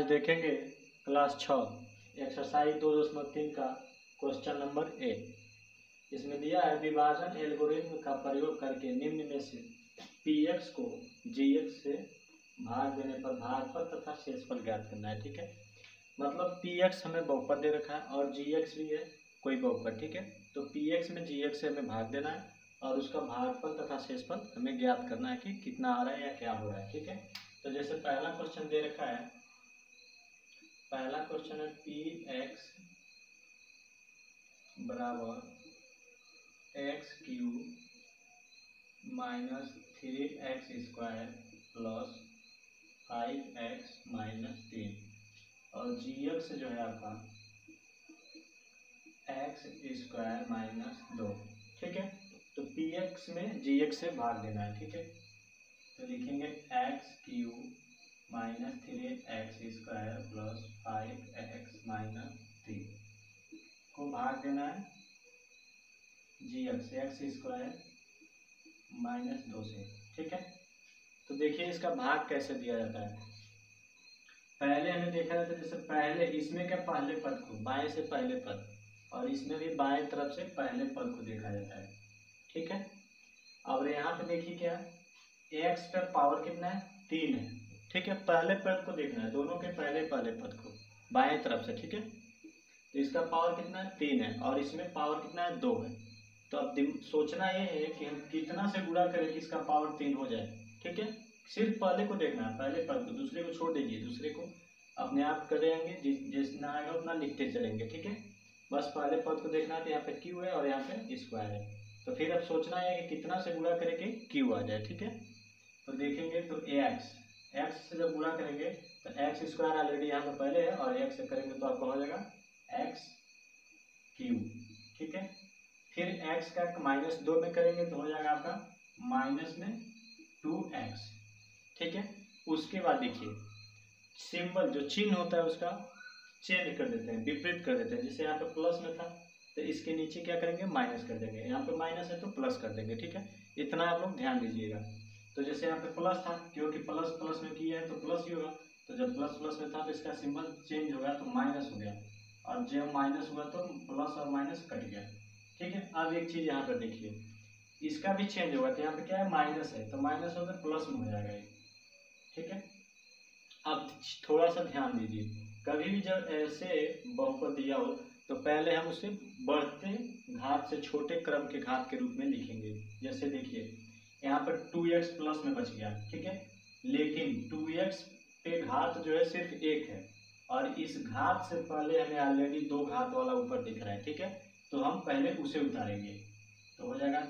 आज देखेंगे class 6 exercise 2.3 का क्वेश्चन नंबर ए। इसमें दिया है विभाजन एल्गोरिथ्म का प्रयोग करके निम्न में से px को gx से भाग देने पर भागफल तथा शेषफल ज्ञात करना है। ठीक है, मतलब px हमें बहुपद दे रखा है और gx भी है कोई बहुपद। ठीक है, तो px में gx से हमें भाग देना है और उसका भागफल तथा शेषफल हमें ज्ञात करना है कि कितना आ रहा है या क्या हो रहा है। ठीक है, तो जैसे पहला क्वेश्चन दे रखा है, पहला क्वेश्चन है px बराबर x cube minus 3x square plus 5x minus 3 और gx जो है आपका एक्स स्क्वायर माइनस 2। ठीक है, तो px में gx से भाग देना है। ठीक है, तो लिखेंगे x cube minus 3x square plus 5x minus 3 को भाग देना है gx एक्स स्क्वायर माइनस 2 से। ठीक है, तो देखिए इसका भाग कैसे दिया जाता है। पहले हमें देखा जाता है, जैसे पहले इसमें क्या पहले पद को बाएं से पहले पद और इसमें भी बाएं तरफ से पहले पद को देखा जाता है। ठीक है, और यहाँ पे देखिए क्या x का पावर कितना है 3 है। ठीक है, पहले पद को देखना है, दोनों के पहले पहले पद को बाएं तरफ से। ठीक है, तो इसका पावर कितना है 3 है और इसमें पावर कितना है 2 है। तो अब सोचना ये है कि हम कितना से गुणा करें कि इसका पावर 3 हो जाए। ठीक है, सिर्फ पहले को देखना है, पहले पद को, दूसरे को छोड़ दीजिए, दूसरे को अपने आप करेंगे, जितना आएगा उतना लिखते चलेंगे। ठीक है, बस पहले पद को देखना है। तो यहाँ पे क्यू है और यहाँ पे स्क्वायर है, तो फिर अब सोचना है कि कितना से गुणा करें कि क्यू आ जाए। ठीक है, तो देखेंगे तो एक्स से जब गुणा करेंगे तो एक्स स्क्वायर ऑलरेडी यहाँ पे पहले है और एक्स से करेंगे तो आपका हो जाएगा एक्स क्यूब। ठीक है, फिर एक्स का माइनस 2 में करेंगे तो हो जाएगा आपका माइनस में 2x। ठीक है, उसके बाद देखिए सिंबल जो चिन्ह होता है उसका चेंज कर देते हैं, विपरीत कर देते हैं। जैसे यहाँ पे प्लस में था तो इसके नीचे क्या करेंगे माइनस कर देंगे, यहाँ पे माइनस है तो प्लस कर देंगे। ठीक है, इतना आप लोग ध्यान दीजिएगा। तो जैसे यहाँ पे प्लस था, क्योंकि प्लस प्लस में किया है तो प्लस ही होगा, तो जब प्लस प्लस में था तो इसका सिंबल चेंज हो गया तो माइनस हो गया, और जब माइनस हुआ तो प्लस और माइनस कट गया। ठीक है, अब एक चीज यहाँ पर देखिए, इसका भी चेंज होगा, तो यहाँ पे क्या है माइनस है तो माइनस होकर प्लस में हो जाएगा ये। ठीक है, अब थोड़ा सा ध्यान दीजिए, कभी भी जब ऐसे बहुपद दिया हो तो पहले हम उसे बढ़ते घात से छोटे क्रम के घात के रूप में लिखेंगे। जैसे देखिए यहाँ पर 2x प्लस में बच गया। ठीक है, लेकिन 2x पे घात जो है सिर्फ 1 है और इस घात से पहले हमें ऑलरेडी 2 घात वाला ऊपर दिख रहा है। ठीक है, तो हम पहले उसे उतारेंगे तो हो जाएगा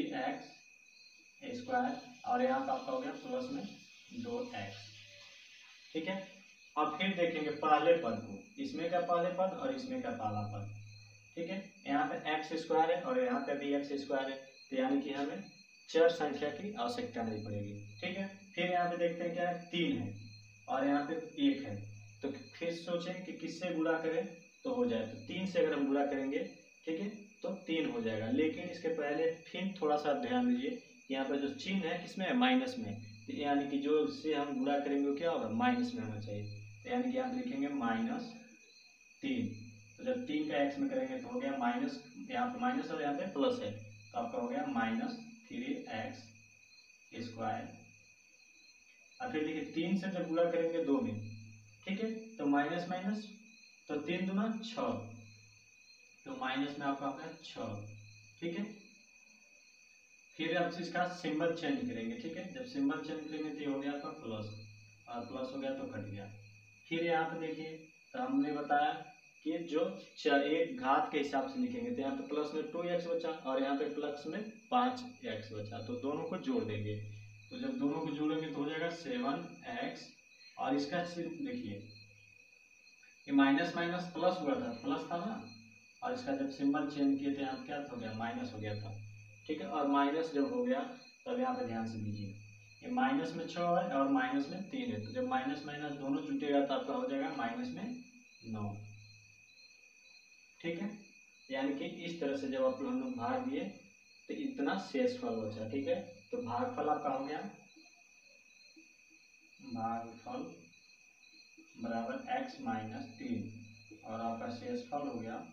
3x स्क्वायर और यहाँ पर आपका हो गया प्लस में 2x। ठीक है, अब फिर देखेंगे पहले पद को, इसमें का पहले पद और इसमें का पहला पद। ठीक है, यहाँ पे एक्स स्क्वायर है और यहाँ पे भी एक्स स्क्वायर है, तो यानी कि हमें चर संख्या की आवश्यकता नहीं पड़ेगी। ठीक है, फिर यहाँ पे देखते हैं क्या है 3 है और यहाँ पे 1 है, तो फिर सोचें कि किससे गुणा करें तो हो जाए, तो 3 से अगर हम गुणा करेंगे ठीक है तो 3 हो जाएगा। लेकिन इसके पहले फिर थोड़ा सा ध्यान दीजिए, यहाँ पे जो चिन्ह है किसमें है माइनस में, तो यानी कि जो से हम गुणा करेंगे वो क्या होगा माइनस में होना चाहिए, तो यानी कि यहाँ पे लिखेंगे -3। तो जब 3 का x में करेंगे तो हो गया माइनस, यहाँ पे माइनस और यहाँ पे प्लस है तो आपका हो गया -3x स्क्वायर। और फिर देखिए 3 से जब गुणा करेंगे 2 में, ठीक है, तो माइनस माइनस तो 3 दूना 6, तो माइनस में आपका होगा 6। ठीक है, फिर अब इसका सिंबल चेंज करेंगे। ठीक है, जब सिंबल चेंज करेंगे तो ये हो गया आपका प्लस और प्लस हो गया तो कट गया। फिर यहाँ पे देखिए तो हमने बताया कि जो एक घात के हिसाब से लिखेंगे, तो यहाँ पे प्लस में 2x बचा और यहाँ पे प्लस में 5x बचा, तो दोनों को जोड़ देंगे। तो जब दोनों को जोड़ेंगे तो हो जाएगा 7x और इसका सिर्फ देखिए ये माइनस माइनस प्लस हुआ था, प्लस था ना, और इसका जब सिंबल चेंज किए थे यहाँ क्या हो गया माइनस हो गया था। ठीक है, और माइनस जब हो गया तब यहाँ पे ध्यान से दीजिए ये माइनस में 6 है और माइनस में 3 है, तो जब माइनस माइनस दोनों जुटेगा तो आपका हो जाएगा माइनस में 9। ठीक है, यानी कि इस तरह से जब आप हम लोग भाग दिए तो इतना शेषफल बचा। ठीक है, तो भागफल आपका हो गया, भागफल बराबर x माइनस 3 और आपका शेषफल हो गया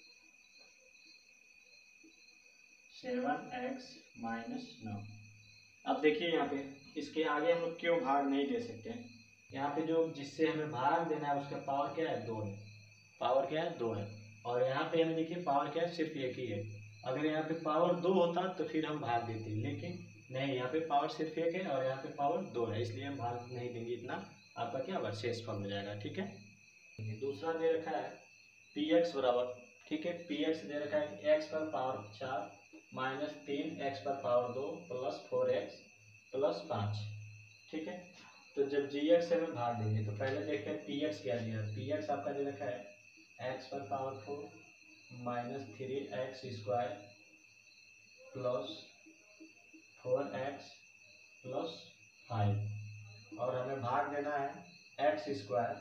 7x माइनस 9। अब देखिए यहाँ पे इसके आगे हम लोग क्यों भाग नहीं दे सकते। यहाँ पे जो जिससे हमें भाग देना है उसका पावर क्या है, 2 है। पावर क्या है, 2 है। और यहाँ पे हमें देखिए पावर क्या है, सिर्फ एक ही है। अगर यहाँ पे पावर 2 होता तो फिर हम भाग देते, लेकिन नहीं, यहाँ पे पावर सिर्फ एक है और यहाँ पे पावर 2 है, इसलिए हम भाग नहीं देंगे। इतना आपका क्या होगा, शेषफल हो जाएगा। ठीक है, दूसरा दे रखा है px बराबर, ठीक है, px दे रखा है x पर पावर 4 माइनस 3 x पर पावर 2 प्लस 4x प्लस 5। ठीक है, तो जब gx से हमें भाग देंगे तो पहले देखते हैं px क्या दिया है। px आपका दे रखा है x पर power 4 minus 3x square plus 4x plus 5 और हमें भाग देना है x square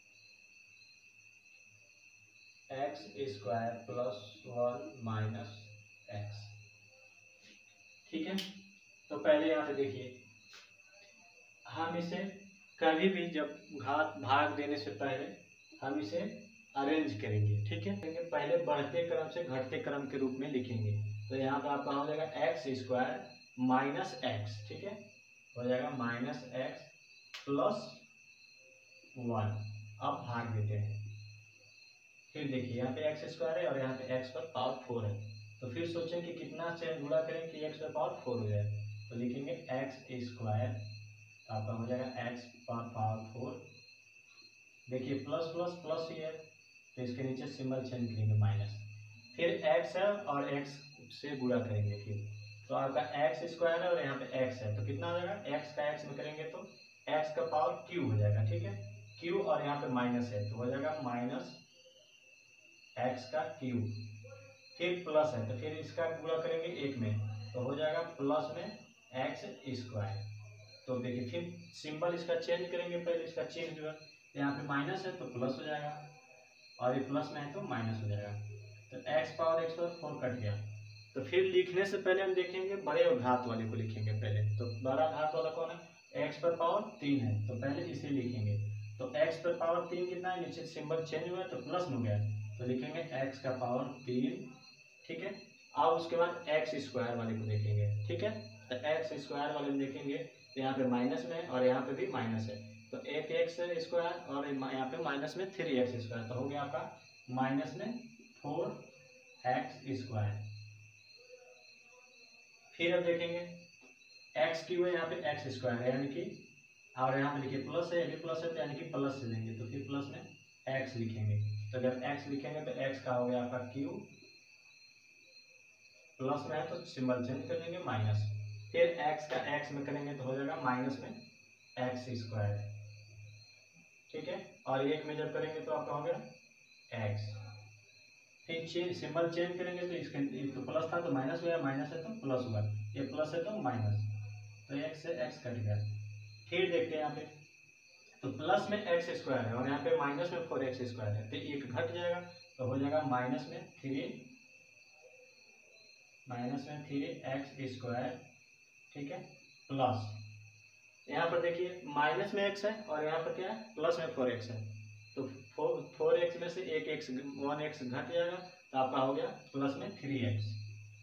plus 1 minus x। ठीक है, तो पहले यहाँ पे देखिए हम इसे कभी भी जब भाग देने से पहले हम इसे अरेंज करेंगे। ठीक है, पहले बढ़ते क्रम से घटते क्रम के रूप में लिखेंगे। तो यहाँ पे आपका हो जाएगा एक्स स्क्वायर माइनस एक्स, ठीक है, हो जाएगा माइनस एक्स प्लस 1। अब भाग देते हैं। फिर देखिए यहाँ पे एक्स स्क्वायर है और यहाँ पे एक्स पर पावर 4 है, तो फिर सोचें कि कितना से गुणा करें कि एक्स पर पावर 4 हो जाए। तो लिखेंगे एक्स स्क्वायर, आपका हो जाएगा एक्स पर पावर 4। देखिए प्लस प्लस प्लस ही है तो इसके नीचे सिंबल चेंज करेंगे माइनस, फिर एक्स है और एक्स से गुणा करेंगे। फिर तो आपका एक्स स्क्वायर है और यहाँ पे एक्स है, तो कितना हो जाएगा, एक्स का एक्स में करेंगे तो एक्स का पावर क्यू हो जाएगा। ठीक है, क्यू और यहाँ पे माइनस है तो हो जाएगा माइनस एक्स का क्यू। फिर प्लस है तो फिर इसका गुणा करेंगे एक में तो हो जाएगा प्लस में एक्स स्क्वायर। तो देखिए फिर सिंबल इसका चेंज करेंगे, पहले इसका चिन्ह जो है यहाँ पे माइनस है तो प्लस हो जाएगा और ये प्लस में है तो माइनस हो जाएगा। तो x पावर 4 कट गया। तो फिर लिखने से पहले हम देखेंगे बड़े और घात वाले को लिखेंगे पहले। तो बड़ा घात वाला कौन है, x पर पावर 3 है तो पहले इसे लिखेंगे। तो x पर पावर 3 कितना है, नीचे सिंबल चेंज हुआ तो प्लस में हो गया तो लिखेंगे x का पावर 3। ठीक है, अब उसके बाद एक्स स्क्वायर वाले को देखेंगे। ठीक है, तो एक्स स्क्वायर वाले में देखेंगे तो यहाँ पे माइनस में और यहाँ पे भी माइनस है, तो एक एक्स स्क्वायर और यहाँ पे माइनस में 3x स्क्वायर, तो हो गया आपका माइनस में 4x स्क्वायर। फिर अब देखेंगे एक्स क्यू है, यहाँ पे एक्स स्क्वायर है यानी कि, और यहाँ पे देखिए प्लस है, ये भी प्लस है तो यानी कि प्लस से लेंगे तो फिर प्लस में एक्स लिखेंगे। तो जब एक्स लिखेंगे तो एक्स का हो गया आपका क्यू, प्लस में है तो सिंबल चेंज कर देंगे माइनस, फिर x का x में करेंगे तो हो जाएगा माइनस में एक्स स्क्वायर। ठीक है, और एक में जब करेंगे तो आपका हो गया x। फिर सिंबल चेंज करेंगे तो इसके तो प्लस था तो माइनस हुआ, माइनस है तो प्लस हुआ, ये प्लस है तो माइनस, तो x से x कट गया। फिर देखते हैं यहाँ पे तो प्लस में एक्स स्क्वायर है और यहाँ पे माइनस में 4x स्क्वायर है, तो एक घट जाएगा तो हो जाएगा माइनस में 3x स्क्वायर। ठीक है, प्लस यहाँ पर देखिए माइनस में x है और यहाँ पर क्या है, प्लस में 4x है, तो 4x में से एक x 1x घट जाएगा तो आपका हो गया प्लस में 3x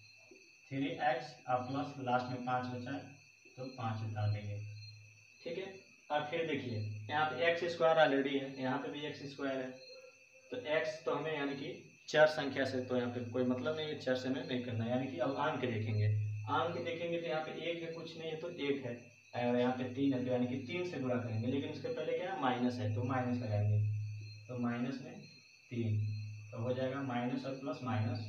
और प्लस लास्ट में 5 बचा है तो 5 उतार देंगे। ठीक है, और फिर देखिए यहाँ पे एक्स स्क्वायर ऑलरेडी है, यहाँ पे भी एक्स स्क्वायर है, तो x तो हमें यानी कि चर संख्या से तो यहाँ पे कोई मतलब नहीं है, चर से हमें नहीं करना, यानी कि अब अंक देखेंगे। अंक देखेंगे तो यहाँ पे एक है, कुछ नहीं है तो एक है, और यहाँ पे 3 है तो यानी कि 3 से गुणा करेंगे, लेकिन इसके पहले क्या है, माइनस है तो माइनस लगाएंगे, तो माइनस में 3 तो हो जाएगा माइनस और प्लस माइनस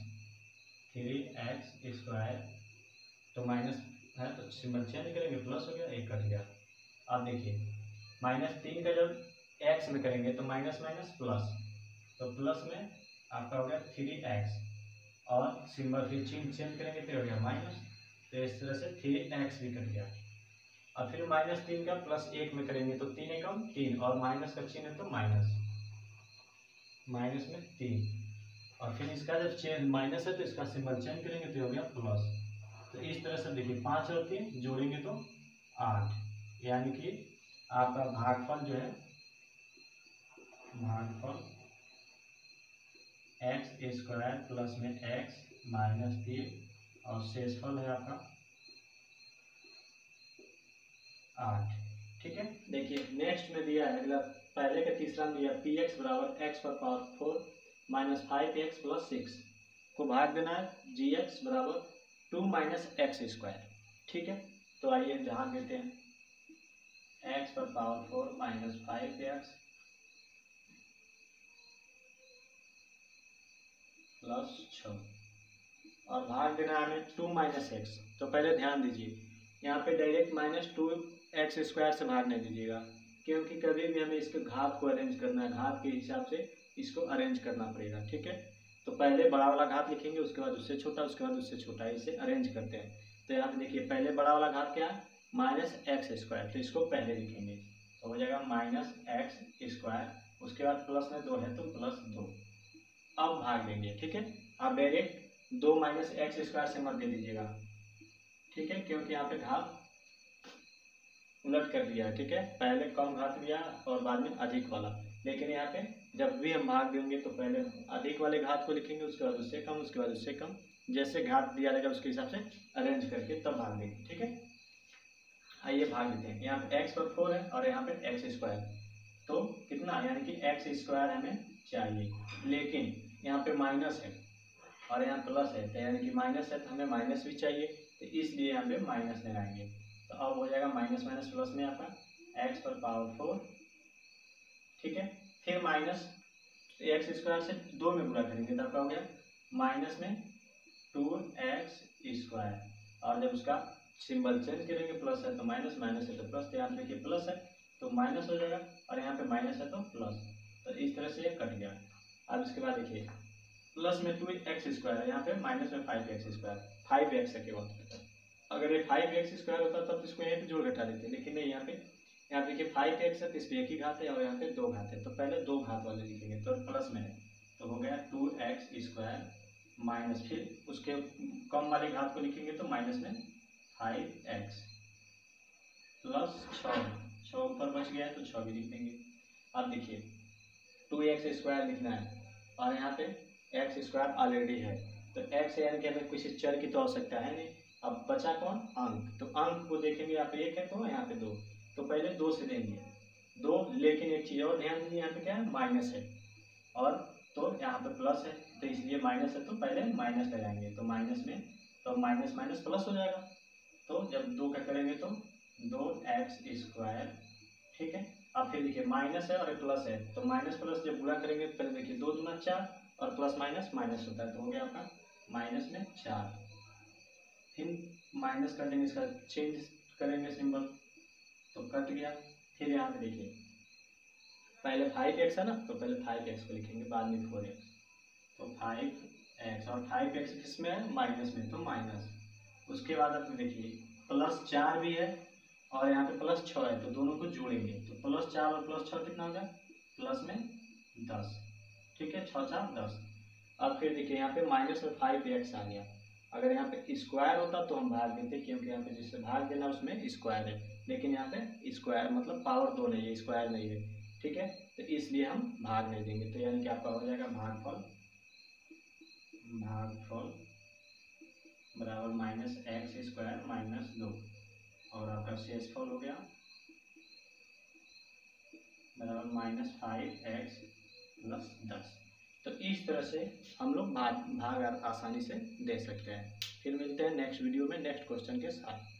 3x स्क्वायर, तो माइनस है तो सिंबल चेंज करेंगे, प्लस हो गया, एक कट गया। अब देखिए -3 का जब x में करेंगे तो माइनस माइनस प्लस, तो प्लस में आपका हो गया 3x और सिंबल फिर चिन्ह चेंज करेंगे फिर हो गया माइनस, तो इस तरह से 3x भी कट गया। और फिर -3 का प्लस 1 में करेंगे तो 3 एकम 3 और माइनस का चिन्ह है तो माइनस में 3, और फिर इसका जब चेंज माइनस है तो इसका सिंबल चेंज करेंगे तो हो गया प्लस। तो इस तरह से देखिए 5 और 3 जोड़ेंगे तो 8, यानी कि आपका भागफल जो है भागफल x² प्लस में x माइनस 3 और शेषफल है आपका 8। ठीक है, देखिए नेक्स्ट में दिया है अगला, पहले का तीसरा में दिया px बराबर x पर पावर 4 माइनस 5x प्लस 6 को भाग देना है gx बराबर 2 माइनस x²। ठीक है, तो आइए ध्यान देते हैं, x पर पावर 4 माइनस 5x प्लस 6 और भाग देना हमें 2 माइनस x। तो पहले ध्यान दीजिए, यहाँ पे डायरेक्ट -2x² से भाग नहीं दीजिएगा, क्योंकि कभी भी हमें इसके घात को अरेंज करना है, घात के हिसाब से इसको अरेंज करना पड़ेगा। ठीक है, तो पहले बड़ा वाला घात लिखेंगे, उसके बाद उससे छोटा, उसके बाद उससे छोटा, इसे अरेंज करते हैं। तो यहाँ पे देखिए पहले बड़ा वाला घात क्या है, -x², तो इसको पहले लिखेंगे, तो हो जाएगा -x², उसके बाद प्लस में 2 है तो +2। अब भाग देंगे। ठीक है, आप डायरेक्ट 2 माइनस x² से मत दे दीजिएगा। ठीक है, क्योंकि यहाँ पे घात उलट कर दिया है। ठीक है, पहले कम घात दिया और बाद में अधिक वाला, लेकिन यहाँ पे जब भी हम भाग देंगे तो पहले अधिक वाले घात को लिखेंगे, उसके बाद उससे कम, उसके बाद उससे कम, जैसे घात दिया जाएगा उसके हिसाब से अरेंज करके तब भाग देंगे। ठीक है, आइए भाग देते हैं। यहाँ पे x पर 4 है और यहाँ पे x², तो कितना, यानी कि x² हमें चाहिए, लेकिन यहाँ पे माइनस है और यहाँ प्लस है, तो यानी कि माइनस है तो हमें माइनस भी चाहिए, तो इसलिए यहाँ पे माइनस लगाएंगे। तो अब हो जाएगा माइनस माइनस प्लस में आपका x पर पावर 4। ठीक है, फिर माइनस x² से 2 में गुणा करेंगे, तब क्या हो गया, माइनस में 2x², और जब उसका सिंबल चेंज करेंगे, प्लस है तो माइनस, माइनस है तो प्लस, तो यहाँ देखिए प्लस है तो माइनस हो जाएगा और यहाँ पे माइनस है तो प्लस, तो इस तरह से ये कट गया। अब इसके बाद देखिए प्लस में 2x² है, यहाँ पे माइनस में 5x², 5x है केवल। अगर ये 5x² होता तब इसको यहीं पे जोड़ घटा देते, लेकिन नहीं, यहाँ देखिए 5x है तो इस पे एक ही घात है और यहाँ पे 2 घात है, तो पहले 2 घात वाले लिखेंगे, तो प्लस में है तो हो गया 2x² माइनस, फिर उसके कम वाले घात को लिखेंगे तो माइनस में 5x प्लस 6 ऊपर बच गया है तो 6 भी लिख देंगे। अब देखिए 2x² लिखना है और यहाँ पे x² ऑलरेडी है, तो x यानी कि हमें किसी चर की तो आवश्यकता है नहीं। अब बचा कौन, अंक, तो अंक को देखेंगे, यहाँ पे 1 है तो यहाँ पे 2, तो पहले 2 से देंगे 2, लेकिन एक चीज़ और ध्यान दीजिए, यहाँ पे क्या है, माइनस है और तो यहाँ पे प्लस है, तो इसलिए माइनस है तो पहले माइनस लगाएंगे, तो माइनस में तो माइनस माइनस प्लस हो जाएगा, तो जब 2 का करेंगे तो 2x²। ठीक है, अब फिर देखिए माइनस है और प्लस है, तो माइनस प्लस जब गुणा करेंगे तो पहले देखिए 2 दूना 4 और प्लस माइनस माइनस होता है, तो हो गया आपका माइनस में 4। फिर माइनस कर देंगे, इसका चेंज करेंगे सिंबल तो कट गया। फिर यहाँ पे देखिए पहले 5x है ना, तो पहले 5x को लिखेंगे, बाद में 4x, तो 5x और 5x किसमें है, माइनस में, तो माइनस। उसके बाद अब देखिए प्लस 4 भी है और यहाँ पे प्लस 6 है, तो दोनों को जोड़ेंगे, तो प्लस 4 और प्लस 6 कितना होगा, प्लस में 10। ठीक है, 6 4 10। अब फिर देखिए यहाँ पे माइनस में 5x आ गया, अगर यहाँ पे स्क्वायर होता तो हम भाग देते, क्योंकि यहाँ पे जिससे भाग देना उसमें स्क्वायर है, लेकिन यहाँ पे स्क्वायर मतलब पावर 2 नहीं है, स्क्वायर नहीं है। ठीक है, तो इसलिए हम भाग नहीं देंगे, तो यानी कि आपका हो जाएगा भागफल बराबर -x² माइनस 2 और आपका शेषफल हो गया बराबर -5x प्लस 10। तो इस तरह से हम लोग भाग आसानी से दे सकते हैं। फिर मिलते हैं नेक्स्ट वीडियो में नेक्स्ट क्वेश्चन के साथ।